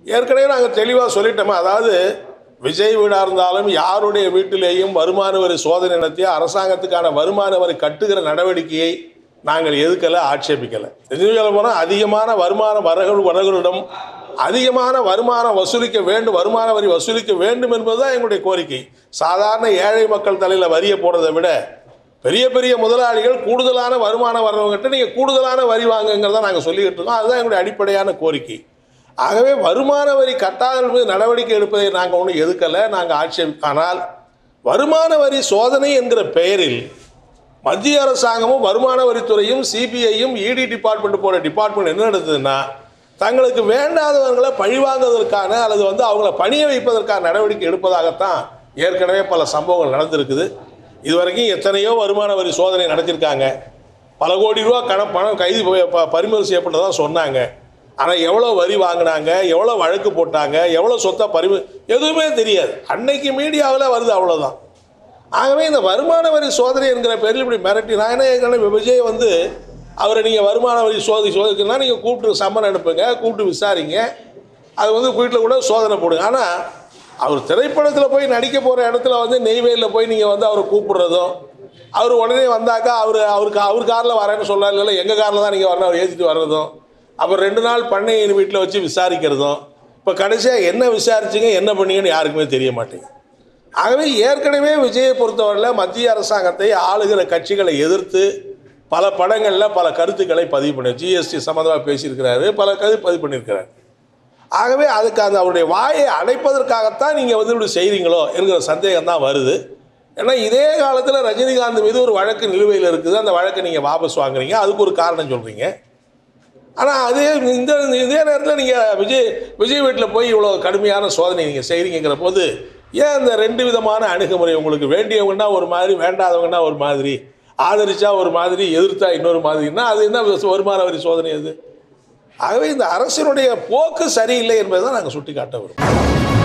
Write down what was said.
ஏற்கனவே நாங்கள் தெளிவாக சொல்லிட்டோமே. அதாவது விஜய் வீடாக இருந்தாலும் யாருடைய வீட்டிலேயும் வருமான வரி சோதனை நடத்திய அரசாங்கத்துக்கான வருமான வரி கட்டுகிற நடவடிக்கையை நாங்கள் எதுக்கலை, ஆட்சேபிக்கலை. எதுவும் போனால் அதிகமான வருமான வரகளிடம் அதிகமான வருமானம் வசூலிக்க வேண்டும், வருமான வரி வசூலிக்க வேண்டும் என்பதுதான் எங்களுடைய கோரிக்கை. சாதாரண ஏழை மக்கள் தலையில் வரியை போடுறதை விட பெரிய பெரிய முதலாளிகள் கூடுதலான வருமானம் வர்றவங்ககிட்ட நீங்கள் கூடுதலான வரி வாங்குங்கிறத நாங்கள் சொல்லிக்கிட்டு இருக்கோம். அதுதான் எங்களுடைய அடிப்படையான கோரிக்கை. ஆகவே வருமான வரி கட்டாதல் மீது நடவடிக்கை எடுப்பதை நாங்கள் ஒன்றும் எதுக்கலை, நாங்கள் ஆனால் வருமான வரி சோதனை என்கிற பெயரில் மத்திய அரசாங்கமும் வருமான வரித்துறையும் சிபிஐயும் இடி டிபார்ட்மெண்ட் போன்ற டிபார்ட்மெண்ட் என்ன நடத்துதுன்னா தங்களுக்கு வேண்டாதவர்களை பழிவாங்குவதற்கான அல்லது அவங்கள பணிய வைப்பதற்கான நடவடிக்கை எடுப்பதாகத்தான் ஏற்கனவே பல சம்பவங்கள் நடந்திருக்குது. இதுவரைக்கும் எத்தனையோ வருமான வரி சோதனை நடத்தியிருக்காங்க. பல கோடி ரூபா பணம் கைது பறிமுதல் செய்யப்பட்டதாக சொன்னாங்க. ஆனால் எவ்வளோ வரி வாங்கினாங்க, எவ்வளோ வழக்கு போட்டாங்க, எவ்வளோ சொத்தை எதுவுமே தெரியாது. அன்னைக்கு மீடியாவில் வருது, அவ்வளோதான். ஆகவே இந்த வருமான வரி சோதனை என்கிற பேரில் இப்படி மிரட்டி நான் என்ன ஏற்கனவே விஜய் அவரை நீங்கள் வருமான வரி சோதிக்கணும்னா நீங்கள் கூப்பிட்டு சம்மன் அனுப்புங்க, கூப்பிட்டு விசாரிங்க, அது வீட்டில் கூட சோதனை போடுங்க. ஆனால் அவர் திரைப்படத்தில் போய் நடிக்க போகிற இடத்துல நெய்வேலியில் போய் நீங்கள் அவரை கூப்பிடுறதும், அவர் உடனே வந்தாக்கா அவர் காரில் வரேன்னு சொல்லாரு, இல்லை எங்கள் காரில் தான் நீங்கள் வரணும் அவர் ஏற்றிட்டு வர்றதும், அப்புறம் 2 நாள் பண்ணை வீட்டில் வச்சு விசாரிக்கிறதும், இப்போ கடைசியாக என்ன விசாரிச்சிங்க என்ன பண்ணீங்கன்னு யாருக்குமே தெரிய மாட்டேங்குது. ஆகவே ஏற்கனவே விஜயை பொறுத்தவரையில் மத்திய அரசாங்கத்தை ஆளுகிற கட்சிகளை எதிர்த்து பல படங்களில் பல கருத்துக்களை பதிவு பண்ணி ஜிஎஸ்டி சம்மந்தமாக பேசியிருக்கிறாரு, பல கருத்து பதிவு பண்ணியிருக்கிறார். ஆகவே அதுக்கு அவருடைய வாயை அடைப்பதற்காகத்தான் நீங்கள் இப்படி செய்கிறீங்களோ என்கிற சந்தேகம் தான் வருது. ஏன்னா இதே காலத்தில் ரஜினிகாந்த் மீது ஒரு வழக்கு நிலுவையில் இருக்குது, அந்த வழக்கை நீங்கள் வாபஸ் வாங்குறீங்க, அதுக்கு ஒரு காரணம் சொல்கிறீங்க. ஆனால் இதே நேரத்தில் நீங்கள் விஜய் வீட்டில் போய் இவ்வளோ கடுமையான சோதனை நீங்கள் செய்கிறீங்கிற போது ஏன் அந்த 2 விதமான அணுகுமுறை? உங்களுக்கு வேண்டியவங்கன்னா ஒரு மாதிரி, வேண்டாதவங்கன்னா ஒரு மாதிரி, ஆதரிச்சா ஒரு மாதிரி, எதிர்த்தா இன்னொரு மாதிரின்னா அது என்ன வருமான வரி சோதனை அது? ஆகவே இந்த அரசினுடைய போக்கு சரியில்லை என்பதை தான் நாங்கள் சுட்டி காட்ட வரோம்.